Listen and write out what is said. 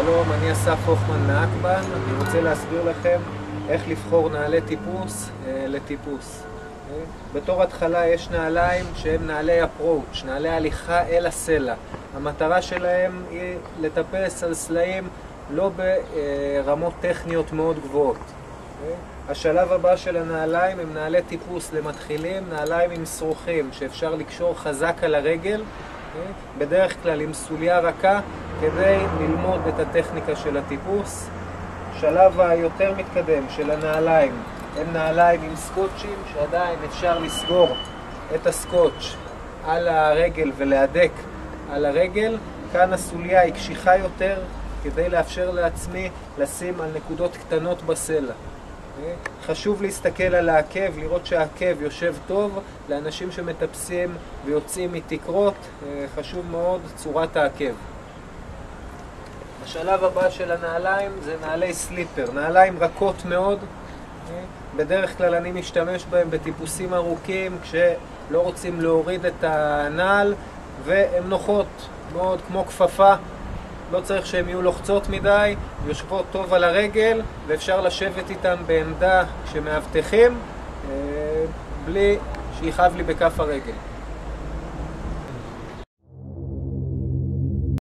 שלום, אני אסף הוכמן מאקבן. אני רוצה להסביר לכם איך לבחור נעלי טיפוס לטיפוס. בתור התחלה יש נעליים שהם נעלי approach, נעלי הליכה אל הסלע. המטרה שלהם היא לטפס על סלעים לא ברמות טכניות מאוד גבוהות. השלב הבא של הנעליים הם נעלי טיפוס למתחילים, נעליים עם שרוכים שאפשר לקשור חזק על הרגל, בדרך כלל עם סוליה רכה, כדי ללמוד את הטכניקה של הטיפוס. שלב היותר מתקדם של הנעליים הם נעליים עם סקוטשים, שעדיין אפשר לסגור את הסקוטש על הרגל ולהדק על הרגל. כאן הסוליה היא קשיחה יותר, כדי לאפשר לעצמי לשים על נקודות קטנות בסלע. חשוב להסתכל על העקב, לראות שהעקב יושב טוב. לאנשים שמטפסים ויוצאים מתקרות, חשוב מאוד צורת העקב. השלב הבא של הנעליים זה נעלי סליפר, נעליים רכות מאוד. בדרך כלל אני משתמש בהם בטיפוסים ארוכים כשלא רוצים להוריד את הנעל, והן נוחות מאוד כמו כפפה. לא צריך שהן יהיו לוחצות מדי, יושבות טוב על הרגל, ואפשר לשבת איתן בעמדה כשמאבטחים, בלי שיכאב לי בכף הרגל.